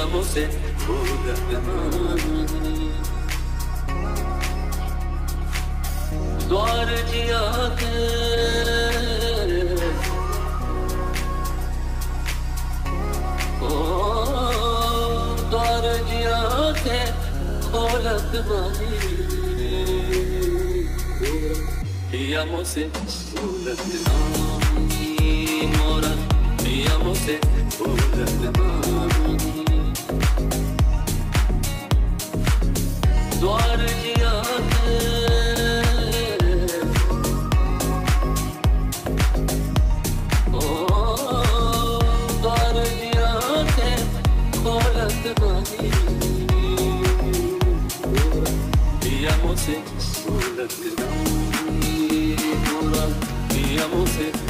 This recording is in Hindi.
Amo se द्वार जिया के ओ द्वार जिया के खोलत बानी amo se खोलत बानी मोरा amo se खोलत बानी द्वार जिया के Amo se,